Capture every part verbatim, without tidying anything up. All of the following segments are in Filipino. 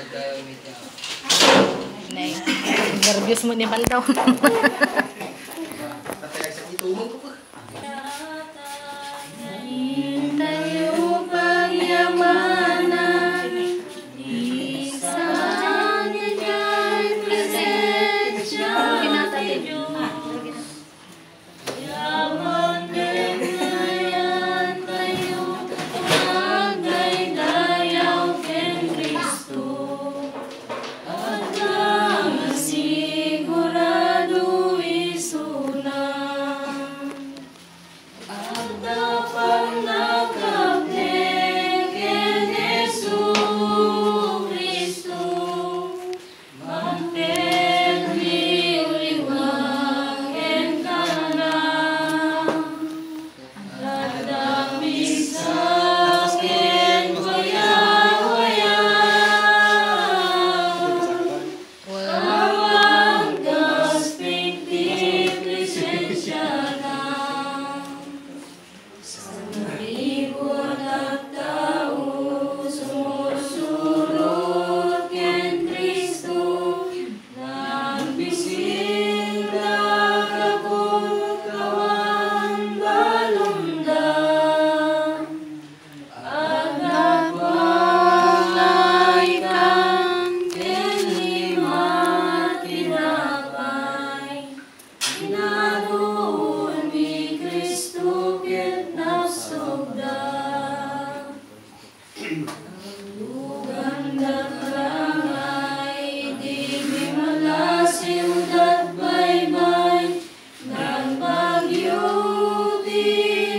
Nay, nervyos mo ni Baldaw. Tayo pagyamanan, isang ika'y presensya tayo. Yaman ganyan tayo, magdaydayaw ken Kristo. At lang sigurado isuna. At dapat nakapten ken Jesu Kristo. Manten liwliwag ken kanang. At damisas ken wayang-wayang. Awang gasping-ting lisensya na. Sa libon at tao sumusulot ken Kristo. Nagbisin nakapon kawan balundan. At nagpangaikan ken lima tinapay. Inadoon ni Kristo ket nasugda. Ang lugan dakrangay, di mi malasiw dat baybay. Nagpagyo di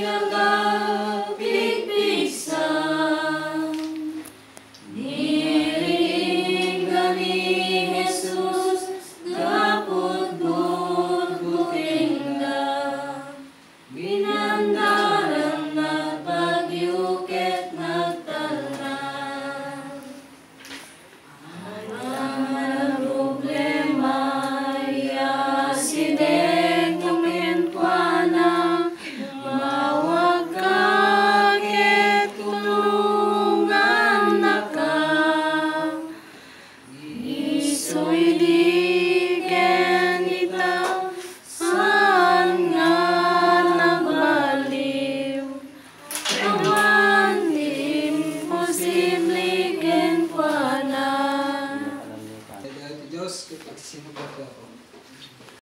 nakapigpigsan. Niringgan ni Jesus, gapot buking na. Binandaran na pagyo ket na